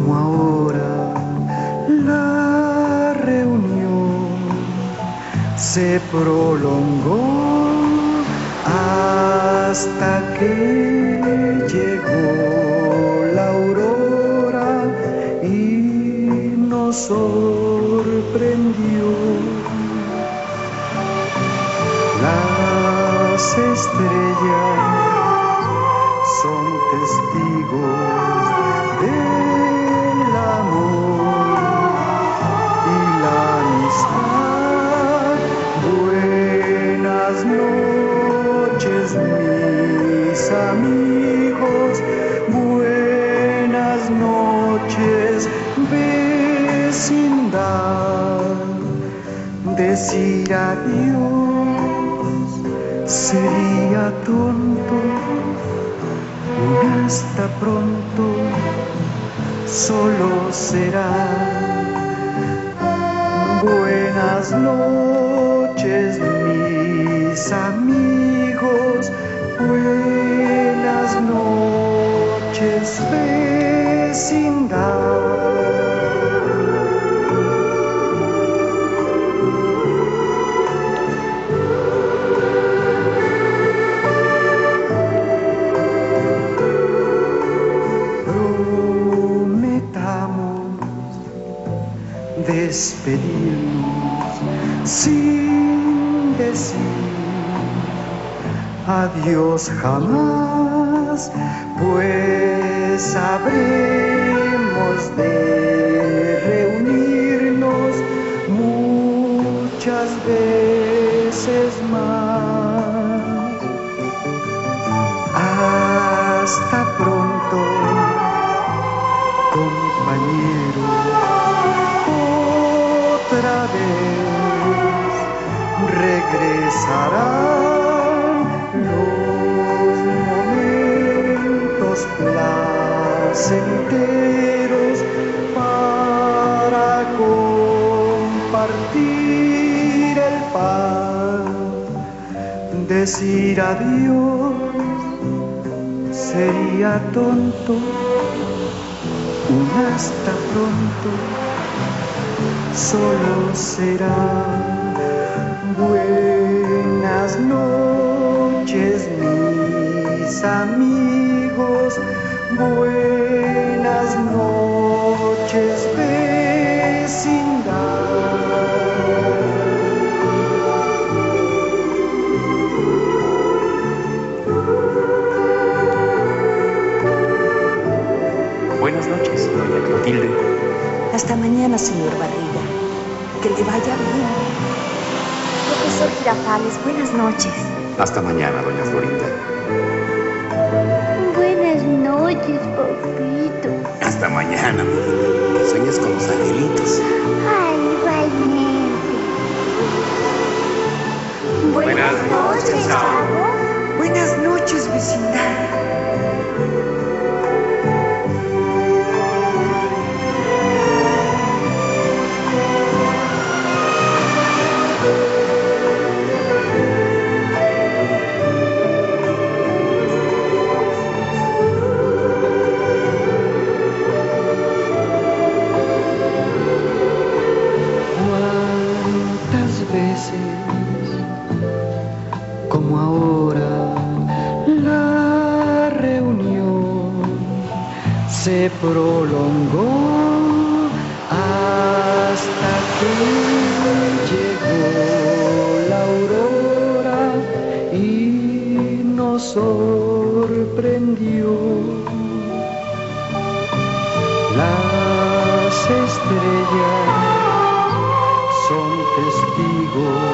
como ahora la reunión se prolongó hasta que llegó la aurora y nos sorprendió. Las estrellas son testigos del amor y la amistad. Buenas noches, mis amigos. Buenas noches, vecindad. Decir adiós sería tonto. Un hasta pronto solo será. Buenas noches, mis amigos. Buenas noches, vecindad. Despedirnos sin decir adiós jamás, pues habremos de reunirnos muchas veces más. Hasta pronto, compañeros. Otra vez regresarán los momentos placenteros para compartir el pan. Decir adiós sería tonto. Un hasta pronto solo será. Buenas noches, mis amigos. Buenas noches, vecindad. Buenas noches, doña Clotilde. Hasta mañana, señor Barriga. Que le vaya bien. Profesor Girafales, buenas noches. Hasta mañana, doña Florinda. Buenas noches, papito. Hasta mañana, mijita. Que sueñes con los angelitos. Ay, igualmente. Buenas noches, Chavo. Buenas noches, vecindad. Como ahora la reunión se prolongó hasta que llegó la aurora y nos sorprendió. Las estrellas son testigos